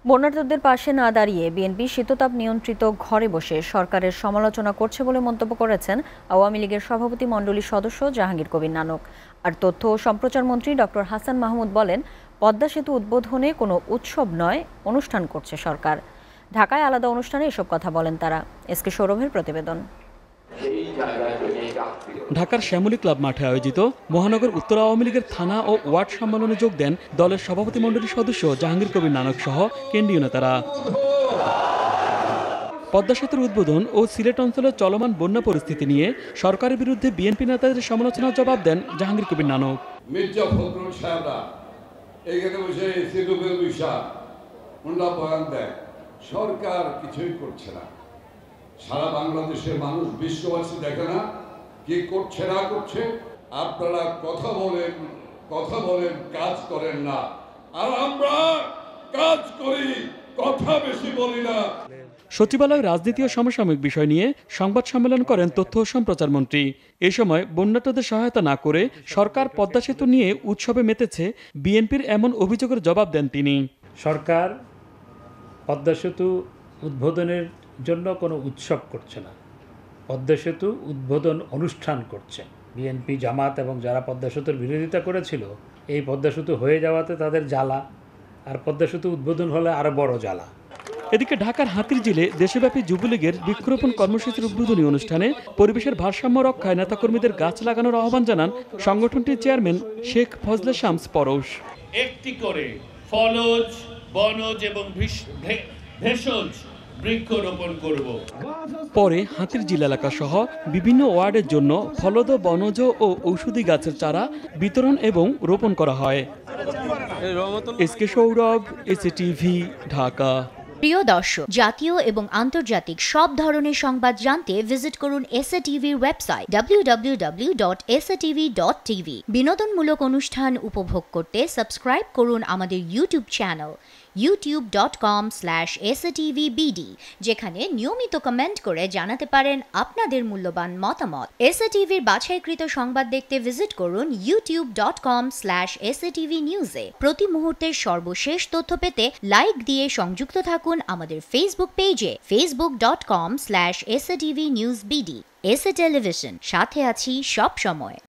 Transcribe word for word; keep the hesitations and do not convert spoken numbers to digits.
বন্যার্তদের পাশে না দাঁড়িয়ে বিএনপি শীততাপ নিয়ন্ত্রিত ঘরে বসে সরকারের সমালোচনা করছে বলে মন্তব্য করেছেন আওয়ামী লীগের সভাপতি মণ্ডলীর সদস্য জাহাঙ্গীর কবির নানক। আর তথ্য ও সম্প্রচার মন্ত্রী ডক্টর হাসান মাহমুদ বলেন, পদ্মা সেতু উদ্বোধনে কোনো উৎসব নয়, অনুষ্ঠান করছে সরকার। ঢাকায় আলাদা অনুষ্ঠানে এসব কথা বলেন তারা। এস কে সৌরভের প্রতিবেদন। ঢাকার শ্যামলী ক্লাব মাঠে আয়োজিত মহানগর উত্তর আওয়ামী লীগের থানা ও ওয়ার্ড সম্মেলনে যোগ দেন দলের সভাপতিমণ্ডলীর সদস্য জাহাঙ্গীর কবির নানক সহ কেন্দ্রীয় নেতারা। পদ্মা সেতুর উদ্বোধন ও সিলেট অঞ্চলের চলমান বন্যা পরিস্থিতি নিয়ে সরকারের বিরুদ্ধে বিএনপি নেতাদের সমালোচনার জবাব দেন জাহাঙ্গীর কবির নানক। মির্জা ফখরুল সাহেবরা এখানে বসে সিলুবের বিষয় উন্না বয়ান দেয়, সরকার কিছুই করছে না। সারা বাংলাদেশের মানুষ, বিশ্ববাসী দেখে না কি করছে না করছে। আপনারা কথা বলেন কথা বলেন কাজ করেন না, আর আমরা কাজ করি, কথা বেশি বলি না। সচিবালয় রাজনীতি ও সমসাময়িক বিষয় নিয়ে সংবাদ সম্মেলন করেন তথ্য ও সম্প্রচার মন্ত্রী। এ সময় বন্যার্তদের সহায়তা না করে সরকার পদ্মা সেতু নিয়ে উৎসবে মেতেছে, বিএনপির এমন অভিযোগের জবাব দেন তিনি। সরকার পদ্মা সেতু উদ্বোধনের জন্য কোনো উৎসব করছে না, পদ্মা সেতু উদ্বোধন অনুষ্ঠান করছে। বিএনপি, জামাত এবং যারা পদ্মা সেতুর বিরোধিতা করেছিল, এই পদ্মা সেতু হয়ে যাওয়াতে তাদের জ্বালা, আর পদ্মা সেতু উদ্বোধন হলে আরও বড় জ্বালা। এদিকে ঢাকার হাতিরঝিলে দেশব্যাপী যুবলীগের বৃক্ষরোপণ কর্মসূচির উদ্বোধনী অনুষ্ঠানে পরিবেশের ভারসাম্য রক্ষায় নেতাকর্মীদের গাছ লাগানোর আহ্বান জানান সংগঠনটির চেয়ারম্যান শেখ ফজলে শামস পরশ। একটি করে ফলজ, বনজ এবং ভেষজ বৃক্ষরোপণ করব। পরে হাতিরঝিল এলাকা সহ বিভিন্ন ওয়ার্ডের জন্য ফলদ, বনজ ও ঔষধি গাছের চারা বিতরণ এবং রোপণ করা হয়। S K Sourav, SATV, Dhaka. প্রিয় দর্শক, জাতীয় এবং আন্তর্জাতিক সব ধরনের সংবাদ জানতে ভিজিট করুন এসএটিভির website W W W dot S A T V dot TV. বিনোদনমূলক অনুষ্ঠান উপভোগ করতে সাবস্ক্রাইব করুন আমাদের YouTube channel YouTube dot com slash S A T V B D, যেখানে নিয়মিত কমেন্ট করে জানাতে পারেন আপনাদের মূল্যবান মতামত। এসএটিভির বাছাইকৃত সংবাদ দেখতে ভিজিট করুন YouTube dot com slash S A T V নিউজে। প্রতি মুহূর্তের সর্বশেষ তথ্য পেতে লাইক দিয়ে সংযুক্ত থাকুন আমাদের ফেসবুক পেজে Facebook dot com slash S A T V news B. S A television, সাথে আছি সব সময়।